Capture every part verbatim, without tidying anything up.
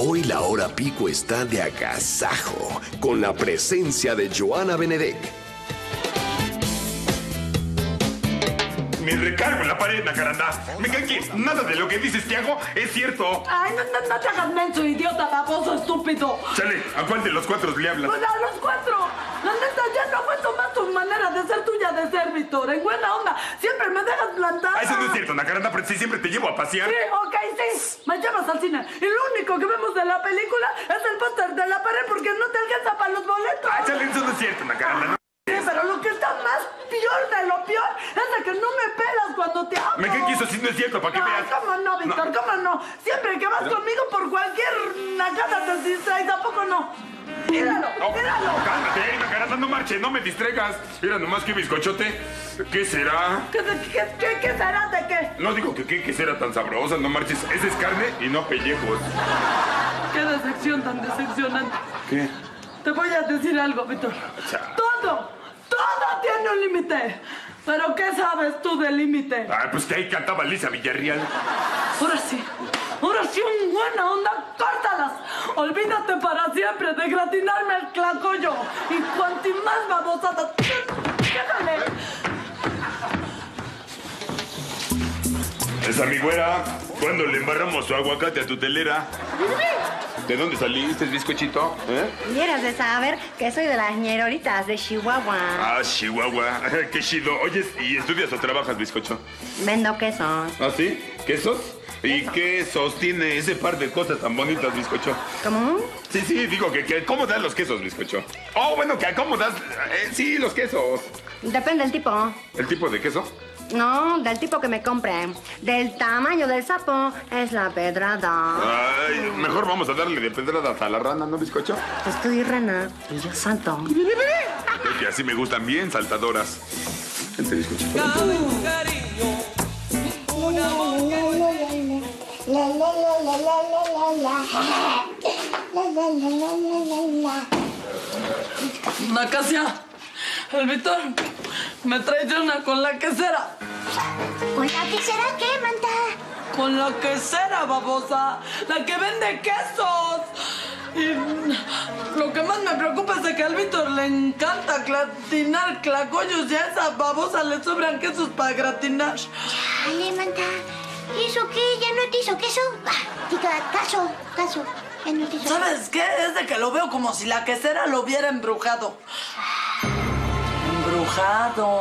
Hoy la hora pico está de agasajo con la presencia de Joana Benedek. Me recargo en la pared, Nacaranda. Me cae que nada de lo que dices, Tiago, es cierto. Ay, no, no, no te hagas menso, idiota, baboso, estúpido. Chale, ¿a cuál de los cuatro le hablas? Pues a los cuatro. La neta, ya no aguanto más tu manera de ser tuya de ser, Víctor. En buena onda, siempre me dejas plantada. Ah, eso no es cierto, Nacaranda, pero sí siempre te llevo a pasear. Sí, ok, sí. Me llevas al cine. Y lo único que vemos de la película es el póster de la pared porque no te alcanza para los boletos. Ah, chale, eso no es cierto, Nacaranda, no. Sí, pero lo que está más peor de lo peor es de que no me pelas cuando te hablo. Me cae que eso sí no es cierto, ¿para qué Ay, veas? cómo no, Víctor, No. cómo no. Siempre que vas ¿Pero? conmigo por cualquier nagada te distraes, tampoco no. Míralo, No, míralo. cálmate, Nacaranda, no marches, no me distraigas. Mira nomás que bizcochote. ¿Qué será? ¿Qué, qué, qué, qué será de qué? No digo que qué, que será tan sabrosa, no marches. Esa es carne y no pellejos. Qué decepción tan decepcionante. ¿Qué? Te voy a decir algo, Víctor. Cha. Todo, todo tiene un límite. Pero ¿qué sabes tú del límite? Ah, pues que ahí cantaba Lisa Villarreal. Ahora sí, ahora sí, en buena onda, córtalas. Olvídate para siempre de gratinarme el clacoyo. Y cuanti más babosada, quédale. Esa mi güera, ¿cuándo le embarramos su aguacate a tu telera? ¿De dónde saliste, bizcochito? ¿Eh? Quieras de saber que soy de las ñeroritas de Chihuahua. Ah, Chihuahua. Qué chido. Oye, ¿y estudias o trabajas, bizcocho? Vendo quesos. ¿Ah, sí? ¿Quesos? ¿Y qué sostiene ese par de cosas tan bonitas, bizcocho? ¿Cómo? Sí, sí, digo que, que ¿cómo das los quesos, bizcocho? Oh, bueno, que ¿cómo das? Eh, sí, los quesos. Depende del tipo. ¿El tipo de queso? No, del tipo que me compre. Del tamaño del sapo es la pedrada. Ay, mejor vamos a darle de pedradas a la rana, ¿no, bizcocho? Pues tú y rana y yo salto. Es que así me gustan bien saltadoras. Vente, bizcochito. Nacasia, el Víctor me traiciona con la quesera. ¿Con la quesera qué, Manta? Con la quesera, babosa. La que vende quesos. Y lo que más me preocupa es de que al Víctor le encanta gratinar clacoyos y a esa babosa le sobran quesos para gratinar. Dale, Manta. ¿Y eso qué? ¿Ya no te hizo queso? Ah, diga, caso, caso. Ya no te hizo. ¿Sabes qué? Es de que lo veo como si la quesera lo hubiera embrujado. Embrujado.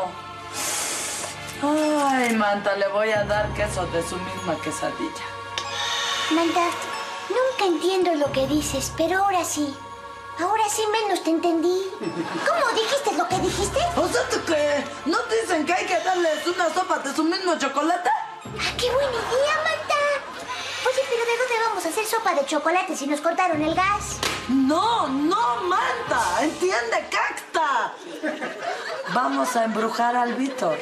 Ay, Manta, le voy a dar queso de su misma quesadilla. Manta, nunca entiendo lo que dices, pero ahora sí. Ahora sí menos te entendí. ¿Cómo dijiste lo que dijiste? O sea, ¿tú qué? ¿No dicen que hay que darles una sopa de su mismo chocolate? ¡Ah, qué buena idea, Manta! Oye, pero ¿de dónde vamos a hacer sopa de chocolate si nos cortaron el gas? No, no, Manta. ¿Entiende, cacta? Vamos a embrujar al Víctor.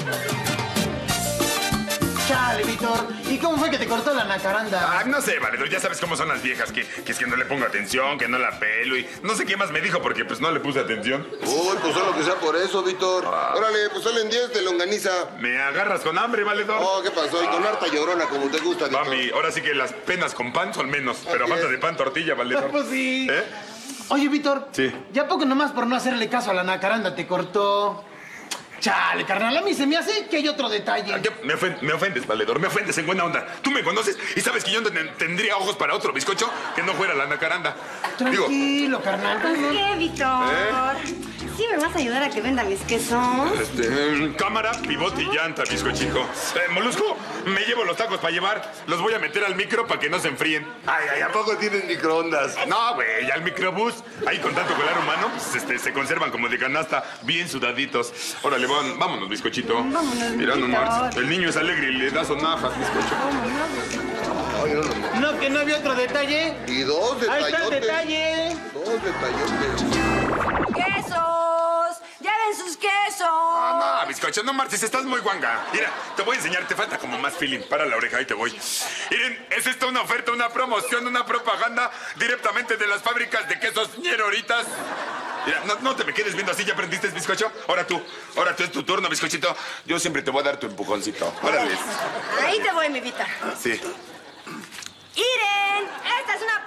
Chale, Víctor. ¿Y cómo fue que te cortó la nacaranda? Ah, no sé, valedor, ya sabes cómo son las viejas, que, que es que no le pongo atención, que no la pelo y no sé qué más me dijo porque pues no le puse atención. Uy, pues solo que sea por eso, Víctor. Órale, pues salen diez de longaniza. Me agarras con hambre, valedor. Oh, ¿qué pasó? Y con harta llorona, como te gusta, Víctor. Mami, ahora sí que las penas con pan son menos, pero a Así falta es. de pan, tortilla, valedor. Pues sí. ¿Eh? Oye, Víctor. Sí. ¿Ya poco nomás por no hacerle caso a la nacaranda te cortó? Chale, carnal, a mí se me hace que hay otro detalle. Ah, ¿qué? Me, ofen- me ofendes, valedor, me ofendes en buena onda. Tú me conoces y sabes que yo no ten- tendría ojos para otro bizcocho que no fuera la nacaranda. Digo, Tranquilo, carnal. Pues qué, Víctor. ¿Eh? ¿Sí me vas a ayudar a que venda mis quesos? este, cámara, pivote y llanta, bizcochito. Eh, Molusco, me llevo los tacos para llevar. Los voy a meter al micro para que no se enfríen. Ay, ay, ¿a poco tienen microondas? No, güey, al microbús. Ahí con tanto colar humano, pues, este, se conservan como de canasta, bien sudaditos. Órale, van- vámonos, bizcochito. Vámonos, Mira Víctor. nomás, el niño es alegre y le da sonajas, bizcocho. Ay, no, no. No, que no había otro detalle. Y dos Ahí está el detallotes. detalle. Dos detallotes. ¡Quesos! ¡Lleven sus quesos! Ah, no, bizcocho, no marches, estás muy guanga. Mira, te voy a enseñar, te falta como más feeling. Para la oreja, ahí te voy. Miren, es esta una oferta, una promoción, una propaganda directamente de las fábricas de quesos ñeroritas. Mira, no, no te me quedes viendo así, ¿ya aprendiste, bizcocho? Ahora tú, ahora tú es tu turno, bizcochito. Yo siempre te voy a dar tu empujoncito. Órale. Ahí te voy, mi Víctor. Sí. Iren, esta es una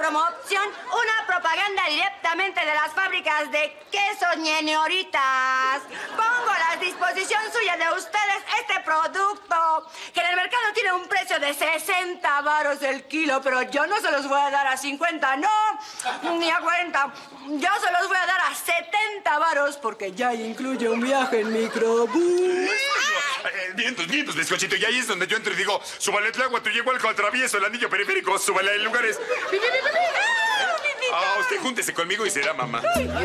promoción, una propaganda directamente de las fábricas de quesos ñeñoritas. Pongo a la disposición suya de ustedes este producto, que en el mercado tiene un precio de sesenta varos el kilo, pero yo no se los voy a dar a cincuenta, no, ni a cuarenta. Yo se los voy a dar a setenta varos, porque ya incluye un viaje en microbús. Eh, vientos, vientos, bizcochito. Y ahí es donde yo entro y digo, súbale el agua, tú llego al atravieso el anillo periférico, súbale en lugares. Ah, usted júntese conmigo y será mamá. Tranquilo,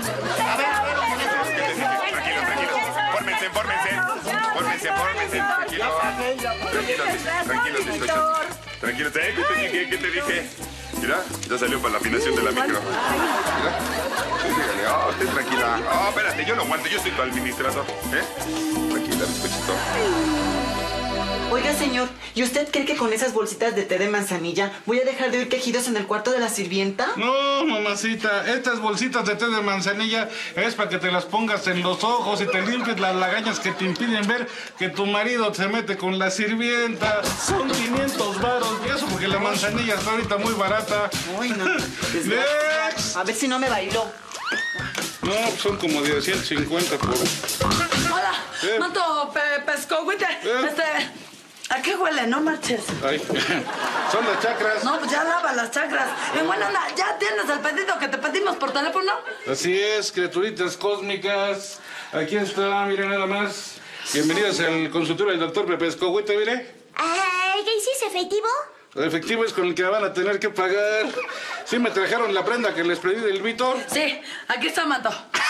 tranquilo. Fórmense, fórmense. Fórmense, fórmense. Tranquilo. Tranquilos, tranquilos, bizcochos. Tranquilos, ¿eh? ¿Qué te dije? ¿Qué te dije? Mira, ya salió para la afinación de la micro. Mira. Dígale, oh, esté tranquila. Oh, espérate, yo lo aguanto, yo soy tu administrador. ¿Eh? Tranquila, bizcochito. Oiga, señor, ¿y usted cree que con esas bolsitas de té de manzanilla voy a dejar de oír quejidos en el cuarto de la sirvienta? No, mamacita, estas bolsitas de té de manzanilla es para que te las pongas en los ojos y te limpies las lagañas que te impiden ver que tu marido se mete con la sirvienta. Son quinientos varos y eso porque la manzanilla está ahorita muy barata. Uy, no. Next. A ver si no me bailó. No, son como de ciento cincuenta por... Hola, ¿Eh? Manto pe Pescohuite. ¿Eh? Este, ¿a qué huele? No marches. Ay, son las chakras. No, pues ya lava las chakras. En buena onda, ¿ya tienes el pedido que te pedimos por teléfono? Así es, criaturitas cósmicas. Aquí está, miren nada más. Bienvenidos al consultorio del doctor Pepe Escohuete, mire. Ay, ¿qué hiciste, efectivo? El efectivo es con el que van a tener que pagar. ¿Sí me trajeron la prenda que les pedí del Víctor? Sí, aquí está, Manto.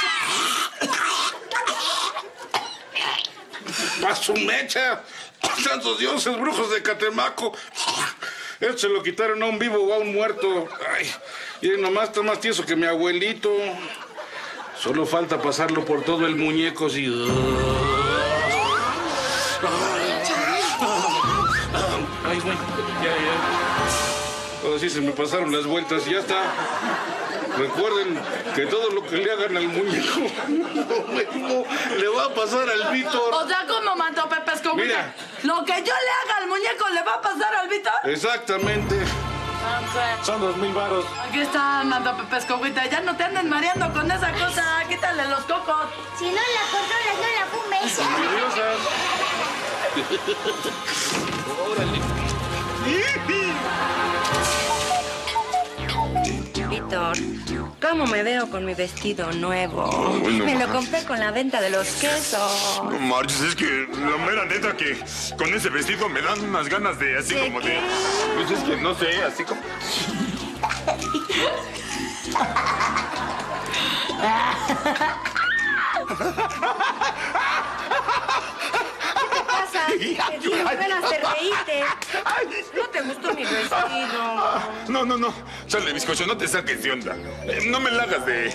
¡A su mecha! ¡Santos dioses, brujos de Catemaco! Esto se lo quitaron a un vivo o a un muerto. Ay, y nomás está más tieso que mi abuelito. Solo falta pasarlo por todo el muñeco, sí. Ay, güey, ya, ya. Ahora sí se me pasaron las vueltas y ya está. Recuerden que todo lo que le hagan al muñeco no, no, le va a pasar al Víctor. O sea, como Manto Pepe Escohuite. Mira. Lo que yo le haga al muñeco le va a pasar al Víctor. Exactamente. Son dos mil varos. Aquí está, Manto Pepe Escohuite. Ya no te anden mareando con esa cosa. Quítale los cocos. Si no la controlas, no la fumes. Nerviosas. Órale. Víctor, ¿cómo me veo con mi vestido nuevo? Bueno, me lo mamá. compré con la venta de los quesos. No marches, es que la mera neta que con ese vestido me dan unas ganas de así ¿De como qué? de... Pues es que no sé, así como... ¿Qué pasa? Te dio apenas te reíste. ¿No te gustó mi vestido? No, no, no. Chale, bizcocho, no te saques de onda. Eh, no me la hagas de...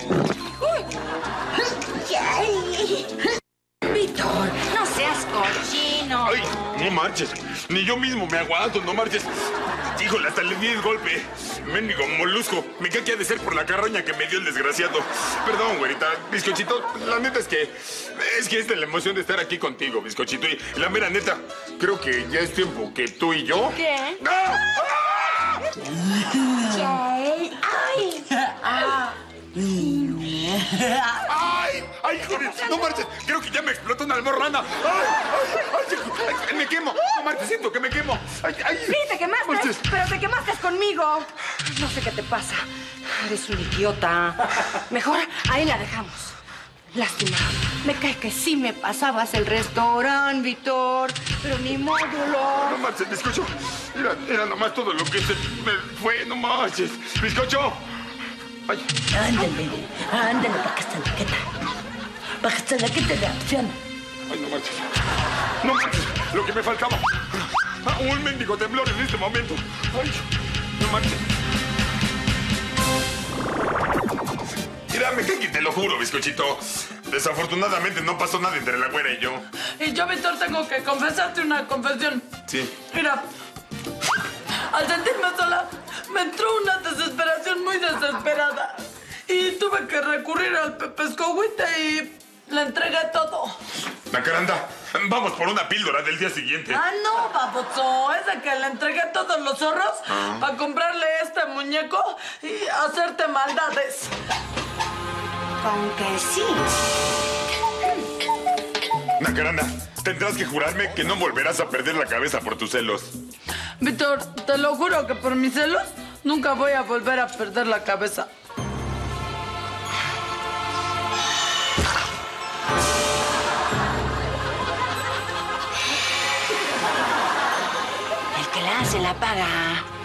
Víctor, no seas cochino. Ay, no marches. Ni yo mismo me aguanto, no marches. Híjole, hasta le di el golpe. Mendigo molusco. Me cae que ha de ser por la carroña que me dio el desgraciado. Perdón, güerita. Bizcochito, la neta es que... Es que es de la emoción de estar aquí contigo, bizcochito. Y la mera neta, creo que ya es tiempo que tú y yo... ¿Qué? ¡Ah! Ay, ay. ¡Ay! ¡Ay, joder! ¡No marches! Creo que ya me explotó una almorrana. ¡Ay! ¡Ay! ¡Ay! ay ¡Me quemo! ¡No marches! Siento que me quemo. ¡Ay! ¡Ay! Sí, te quemaste, Marches. pero te quemaste conmigo. No sé qué te pasa. Eres un idiota. Mejor ahí la dejamos. Lástima. Me cae que sí me pasabas el restaurante, Víctor. Pero ni módulo. No marches, bizcocho. Mira, era nomás todo lo que se me fue. No marches. Bizcocho. Ay. Ándale, ándale, para que está la queta. Para que está la queta de acción. Ay, no marches. No marches. Lo que me faltaba. Ah, un mendigo temblor en este momento. Ay, no marches. Mira, me cae que te lo juro, bizcochito. Desafortunadamente no pasó nada entre la güera y yo. Y yo, Víctor, tengo que confesarte una confesión. Sí. Mira, al sentirme sola, me entró una desesperación muy desesperada. Y tuve que recurrir al Pepe Escohuite y le entregué todo. Nacaranda, vamos por una píldora del día siguiente. Ah, no, baboso. Es de que le entregué todos los zorros Ah. para comprarle este muñeco y hacerte maldades. Con que sí. Nacaranda, tendrás que jurarme que no volverás a perder la cabeza por tus celos. Víctor, te lo juro que por mis celos nunca voy a volver a perder la cabeza. El que la hace la paga.